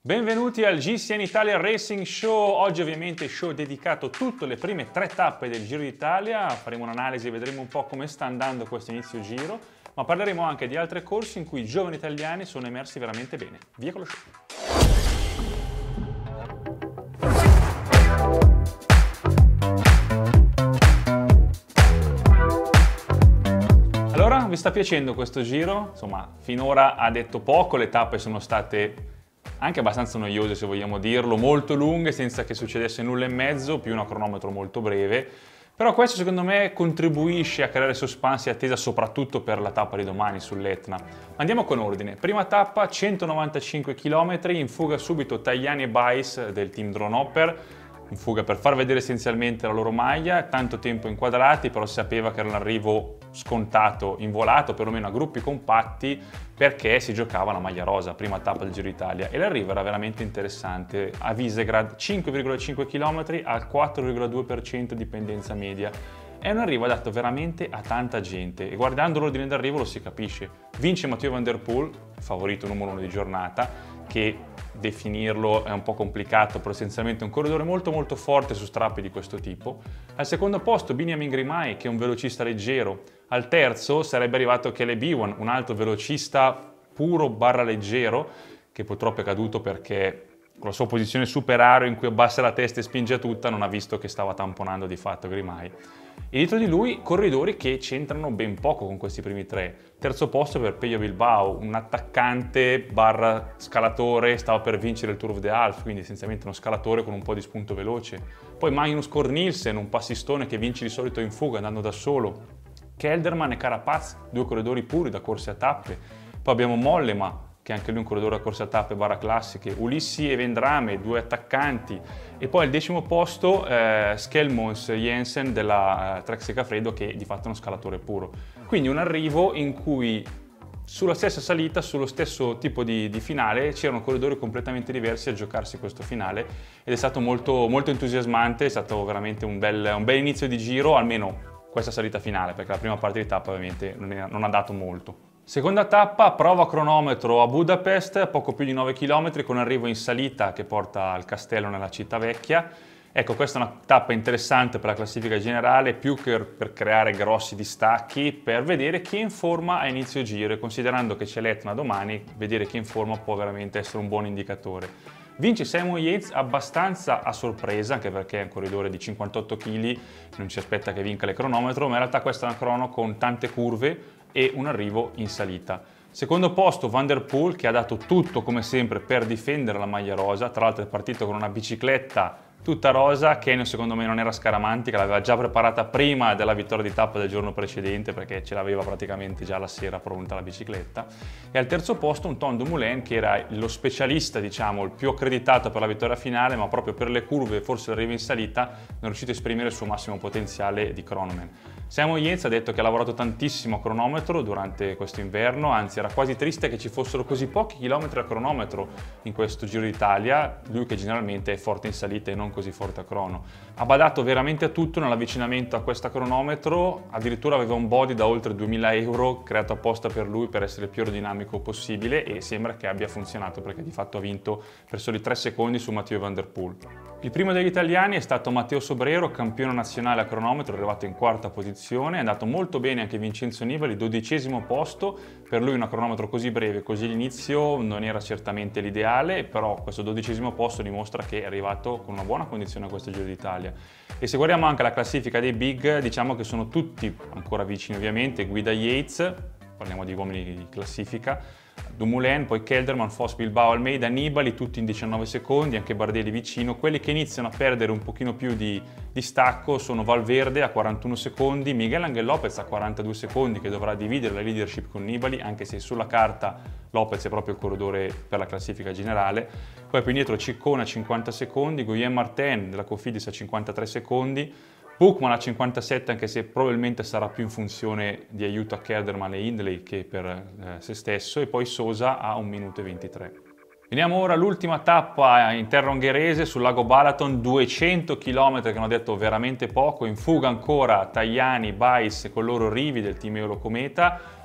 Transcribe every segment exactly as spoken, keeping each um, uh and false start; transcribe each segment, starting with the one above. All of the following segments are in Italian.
Benvenuti al G C N Italia Racing Show. Oggi ovviamente show dedicato a tutte le prime tre tappe del Giro d'Italia. Faremo un'analisi e vedremo un po' come sta andando questo inizio giro, ma parleremo anche di altre corse in cui i giovani italiani sono emersi veramente bene. Via con lo show! Allora, vi sta piacendo questo giro? Insomma, finora ha detto poco, le tappe sono state anche abbastanza noiose, se vogliamo dirlo, molto lunghe, senza che succedesse nulla in mezzo, più un cronometro molto breve. Però questo secondo me contribuisce a creare suspense e attesa soprattutto per la tappa di domani sull'Etna. Andiamo con ordine. Prima tappa, centonovantacinque chilometri, in fuga subito Tajani e Bais del team Drone Hopper, in fuga per far vedere essenzialmente la loro maglia, tanto tempo inquadrati, però si sapeva che era un arrivo scontato in volato, perlomeno a gruppi compatti, perché si giocava la maglia rosa, prima tappa del Giro d'Italia, e l'arrivo era veramente interessante. A Visegrad cinque virgola cinque chilometri al quattro virgola due per cento di pendenza media. È un arrivo adatto veramente a tanta gente e guardando l'ordine d'arrivo lo si capisce. Vince Mathieu Van Der Poel, favorito numero uno di giornata, che definirlo è un po' complicato, però essenzialmente è un corridore molto molto forte su strappi di questo tipo. Al secondo posto Biniam Girmay, che è un velocista leggero. Al terzo sarebbe arrivato Caleb Ewan, un altro velocista puro barra leggero, che purtroppo è caduto perché con la sua posizione super aereo in cui abbassa la testa e spinge tutta non ha visto che stava tamponando di fatto Girmay. E dietro di lui corridori che c'entrano ben poco con questi primi tre. Terzo posto per Pello Bilbao, un attaccante barra scalatore, stava per vincere il Tour of the Alps, quindi essenzialmente uno scalatore con un po' di spunto veloce. Poi Magnus Cornilsen, un passistone che vince di solito in fuga andando da solo. Kelderman e Carapaz, due corridori puri da corse a tappe. Poi abbiamo Mollema, che è anche lui un corridore a corse a tappe barra classiche, Ulissi e Vendrame, due attaccanti, e poi al decimo posto eh, Skelmons Jensen della eh, Trek Segafredo, che è di fatto uno scalatore puro. Quindi un arrivo in cui sulla stessa salita, sullo stesso tipo di, di finale, c'erano corridori completamente diversi a giocarsi questo finale ed è stato molto, molto entusiasmante, è stato veramente un bel, un bel inizio di giro, almeno questa salita finale, perché la prima parte di tappa ovviamente non, è, non ha dato molto. Seconda tappa, prova cronometro a Budapest, poco più di nove chilometri con arrivo in salita che porta al castello nella città vecchia. Ecco, questa è una tappa interessante per la classifica generale, più che per creare grossi distacchi, per vedere chi è in forma a inizio giro e considerando che c'è l'Etna domani, vedere chi è in forma può veramente essere un buon indicatore. Vince Simon Yates abbastanza a sorpresa, anche perché è un corridore di cinquantotto chili, non ci aspetta che vinca il cronometro, ma in realtà questa è una crono con tante curve e un arrivo in salita. Secondo posto Van Der Poel, che ha dato tutto come sempre per difendere la maglia rosa, tra l'altro è partito con una bicicletta tutta rosa, Kenyon secondo me non era scaramantica, l'aveva già preparata prima della vittoria di tappa del giorno precedente perché ce l'aveva praticamente già la sera pronta la bicicletta. E al terzo posto un Tom Dumoulin che era lo specialista, diciamo, il più accreditato per la vittoria finale, ma proprio per le curve e forse l'arrivo in salita non è riuscito a esprimere il suo massimo potenziale di cronoman. Simon Yates ha detto che ha lavorato tantissimo a cronometro durante questo inverno, anzi era quasi triste che ci fossero così pochi chilometri a cronometro in questo Giro d'Italia, lui che generalmente è forte in salita e non così forte a crono. Ha badato veramente a tutto nell'avvicinamento a questa cronometro, addirittura aveva un body da oltre duemila euro creato apposta per lui per essere il più aerodinamico possibile e sembra che abbia funzionato perché di fatto ha vinto per soli tre secondi su Mathieu Van Der Poel. Il primo degli italiani è stato Matteo Sobrero, campione nazionale a cronometro, arrivato in quarta posizione, è andato molto bene anche Vincenzo Nibali, dodicesimo posto, per lui un cronometro così breve, così l'inizio non era certamente l'ideale, però questo dodicesimo posto dimostra che è arrivato con una buona condizione a questo Giro d'Italia. E se guardiamo anche la classifica dei big, diciamo che sono tutti ancora vicini ovviamente, guida Yates, parliamo di uomini di classifica, Dumoulin, poi Kelderman, Foss, Bilbao, Almeida, Nibali, tutti in diciannove secondi, anche Bardet vicino. Quelli che iniziano a perdere un pochino più di, di stacco sono Valverde a quarantuno secondi, Miguel Angel Lopez a quarantadue secondi che dovrà dividere la leadership con Nibali, anche se sulla carta Lopez è proprio il corridore per la classifica generale. Poi più indietro Ciccone a cinquanta secondi, Guillaume Martin della Cofidis a cinquantatré secondi, Buchmann a cinquantasette, anche se probabilmente sarà più in funzione di aiuto a Kelderman e Hindley che per eh, se stesso, e poi Sosa a un minuto e ventitré. Veniamo ora all'ultima tappa in terra ungherese sul lago Balaton, duecento chilometri che hanno detto veramente poco, in fuga ancora Tajani, Bais con loro Rivi del team Eurocometa,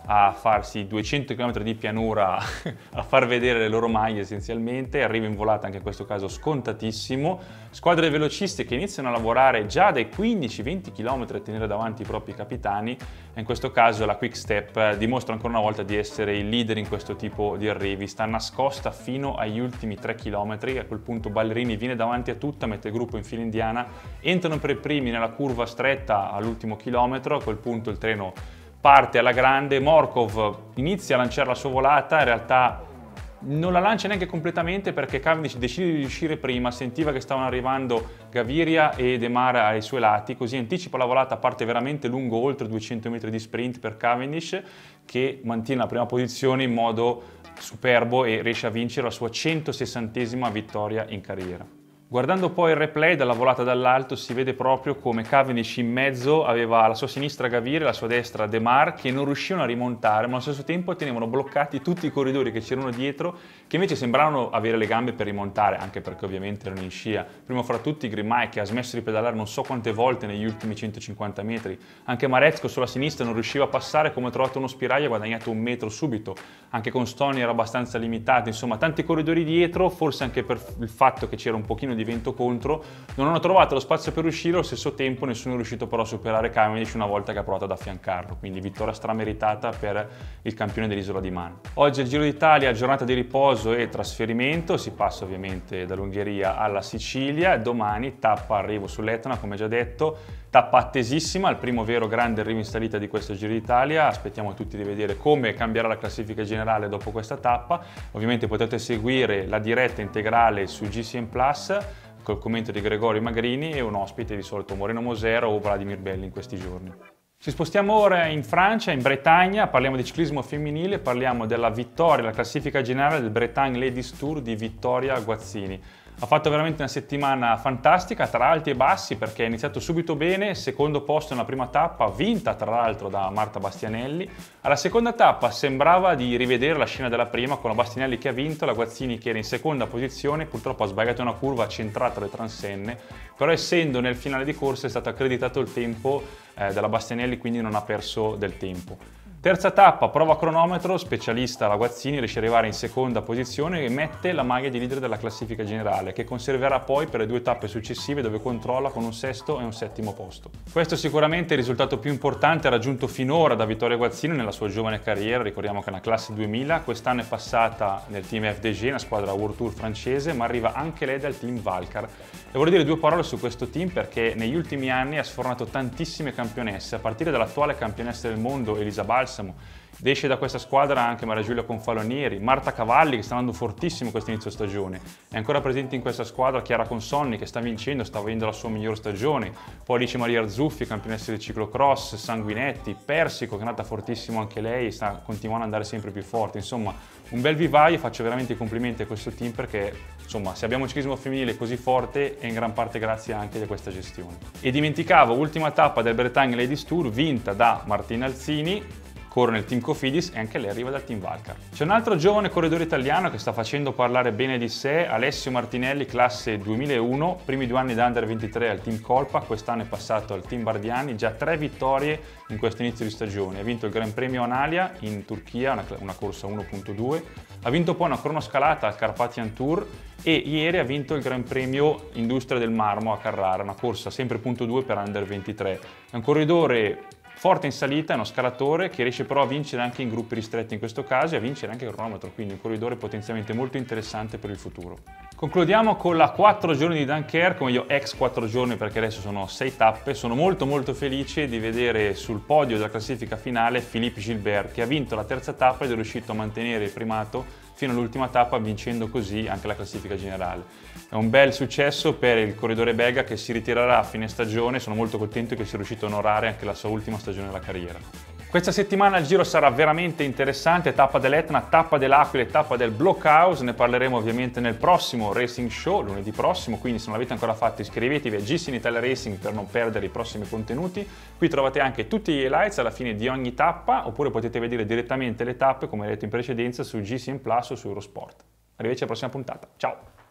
a farsi duecento chilometri di pianura a far vedere le loro maglie essenzialmente, arrivo in volata anche in questo caso scontatissimo, squadre velociste che iniziano a lavorare già dai quindici venti chilometri a tenere davanti i propri capitani e in questo caso la Quick Step dimostra ancora una volta di essere il leader in questo tipo di arrivi, sta nascosta fino agli ultimi tre chilometri, a quel punto Ballerini viene davanti a tutta, mette il gruppo in fila indiana, entrano per primi nella curva stretta all'ultimo chilometro, a quel punto il treno parte alla grande, Morkov inizia a lanciare la sua volata, in realtà non la lancia neanche completamente perché Cavendish decide di uscire prima, sentiva che stavano arrivando Gaviria e De Mar ai suoi lati, così anticipa la volata, parte veramente lungo, oltre duecento metri di sprint per Cavendish, che mantiene la prima posizione in modo superbo e riesce a vincere la sua centosessantesima vittoria in carriera. Guardando poi il replay dalla volata dall'alto si vede proprio come Cavendish in mezzo aveva alla sua sinistra Gaviria e alla sua destra De Mar che non riuscivano a rimontare ma allo stesso tempo tenevano bloccati tutti i corridori che c'erano dietro che invece sembravano avere le gambe per rimontare, anche perché ovviamente erano in scia. Primo fra tutti Grimay che ha smesso di pedalare non so quante volte negli ultimi centocinquanta metri, anche Marezko sulla sinistra non riusciva a passare, come ha trovato uno spiraglio ha guadagnato un metro subito, anche con Stoni era abbastanza limitato, insomma tanti corridori dietro, forse anche per il fatto che c'era un pochino di vento contro, non hanno trovato lo spazio per uscire, allo stesso tempo nessuno è riuscito però a superare Cavendish una volta che ha provato ad affiancarlo, quindi vittoria strameritata per il campione dell'Isola di Man. Oggi il Giro d'Italia, giornata di riposo e trasferimento, si passa ovviamente dall'Ungheria alla Sicilia, domani tappa arrivo sull'Etna, come già detto, tappa attesissima, il primo vero grande arrivo in salita di questo Giro d'Italia, aspettiamo tutti di vedere come cambierà la classifica generale dopo questa tappa, ovviamente potete seguire la diretta integrale su G C N Plus, col commento di Gregorio Magrini e un ospite di solito Moreno Mosero o Vladimir Belli in questi giorni. Ci spostiamo ora in Francia, in Bretagna, parliamo di ciclismo femminile, parliamo della vittoria, la classifica generale del Bretagne Ladies Tour di Vittoria Guazzini. Ha fatto veramente una settimana fantastica, tra alti e bassi, perché è iniziato subito bene, secondo posto nella prima tappa, vinta tra l'altro da Marta Bastianelli. Alla seconda tappa sembrava di rivedere la scena della prima, con la Bastianelli che ha vinto, la Guazzini che era in seconda posizione, purtroppo ha sbagliato una curva centrata alle transenne, però essendo nel finale di corsa è stato accreditato il tempo eh, della Bastianelli, quindi non ha perso del tempo. Terza tappa, prova cronometro, specialista la Guazzini, riesce ad arrivare in seconda posizione e mette la maglia di leader della classifica generale, che conserverà poi per le due tappe successive dove controlla con un sesto e un settimo posto. Questo è sicuramente il risultato più importante raggiunto finora da Vittoria Guazzini nella sua giovane carriera, ricordiamo che è una classe duemila, quest'anno è passata nel team F D G, una squadra World Tour francese, ma arriva anche lei dal team Valcar. E vorrei dire due parole su questo team perché negli ultimi anni ha sfornato tantissime campionesse, a partire dall'attuale campionessa del mondo Elisa Balsamo. Esce da questa squadra anche Maria Giulia Confalonieri, Marta Cavalli che sta andando fortissimo questo inizio stagione, è ancora presente in questa squadra Chiara Consonni che sta vincendo, sta avendo la sua miglior stagione, poi Alice Maria Arzuffi, campionessa del ciclocross, Sanguinetti, Persico che è andata fortissimo anche lei, sta continuando ad andare sempre più forte, insomma un bel vivaio, faccio veramente i complimenti a questo team perché insomma se abbiamo un ciclismo femminile così forte è in gran parte grazie anche a questa gestione. E dimenticavo, ultima tappa del Bretagne Ladies Tour vinta da Martina Alzini, corre nel team Cofidis e anche lei arriva dal team Valcar. C'è un altro giovane corridore italiano che sta facendo parlare bene di sé, Alessio Martinelli, classe duemilauno, primi due anni da under ventitré al team Colpa, quest'anno è passato al team Bardiani, già tre vittorie in questo inizio di stagione. Ha vinto il Gran Premio Antalya in Turchia, una, una corsa uno punto due, ha vinto poi una cronoscalata al Carpathian Tour e ieri ha vinto il Gran Premio Industria del Marmo a Carrara, una corsa sempre punto due per under ventitré. È un corridore forte in salita, è uno scalatore che riesce però a vincere anche in gruppi ristretti in questo caso e a vincere anche il cronometro, quindi un corridore potenzialmente molto interessante per il futuro. Concludiamo con la quattro giorni di Dunkerque, come io ex quattro giorni perché adesso sono sei tappe, sono molto molto felice di vedere sul podio della classifica finale Philippe Gilbert che ha vinto la terza tappa ed è riuscito a mantenere il primato fino all'ultima tappa vincendo così anche la classifica generale. È un bel successo per il corridore belga che si ritirerà a fine stagione, sono molto contento che sia riuscito a onorare anche la sua ultima stagione della carriera. Questa settimana il giro sarà veramente interessante, tappa dell'Etna, tappa dell'Aquila e tappa del Blockhouse, ne parleremo ovviamente nel prossimo Racing Show, lunedì prossimo, quindi se non l'avete ancora fatto iscrivetevi a G C N Italia Racing per non perdere i prossimi contenuti. Qui trovate anche tutti gli highlights alla fine di ogni tappa, oppure potete vedere direttamente le tappe, come detto in precedenza, su G C N Plus o su Eurosport. Arrivederci alla prossima puntata, ciao!